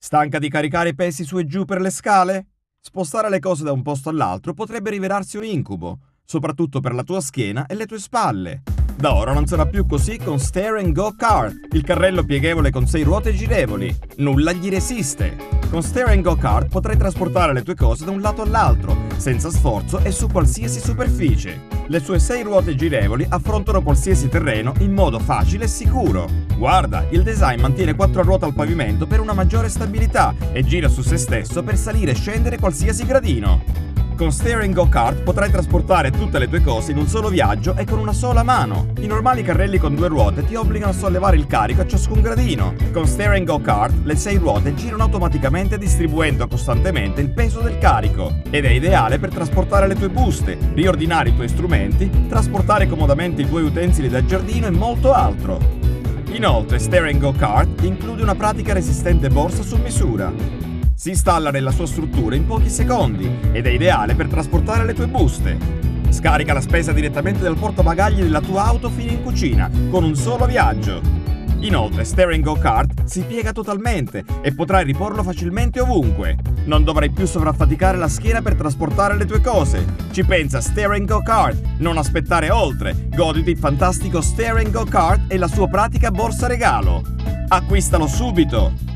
Stanca di caricare i pesi su e giù per le scale? Spostare le cose da un posto all'altro potrebbe rivelarsi un incubo, soprattutto per la tua schiena e le tue spalle. Da ora non sarà più così con Stair & Go Kart, il carrello pieghevole con 6 ruote girevoli. Nulla gli resiste. Con Stair & Go Kart potrai trasportare le tue cose da un lato all'altro, senza sforzo e su qualsiasi superficie. Le sue 6 ruote girevoli affrontano qualsiasi terreno in modo facile e sicuro. Guarda, il design mantiene 4 ruote al pavimento per una maggiore stabilità e gira su se stesso per salire e scendere qualsiasi gradino. Con Stair & Go Kart potrai trasportare tutte le tue cose in un solo viaggio e con una sola mano. I normali carrelli con 2 ruote ti obbligano a sollevare il carico a ciascun gradino. Con Stair & Go Kart le 6 ruote girano automaticamente distribuendo costantemente il peso del carico ed è ideale per trasportare le tue buste, riordinare i tuoi strumenti, trasportare comodamente i tuoi utensili da giardino e molto altro. Inoltre Stair & Go Kart include una pratica resistente borsa su misura. Si installa nella sua struttura in pochi secondi ed è ideale per trasportare le tue buste. Scarica la spesa direttamente dal portabagagli della tua auto fino in cucina, con un solo viaggio. Inoltre Stair & Go Kart si piega totalmente e potrai riporlo facilmente ovunque. Non dovrai più sovraffaticare la schiena per trasportare le tue cose. Ci pensa Stair & Go Kart, non aspettare oltre. Goditi il fantastico Stair & Go Kart e la sua pratica borsa regalo. Acquistalo subito!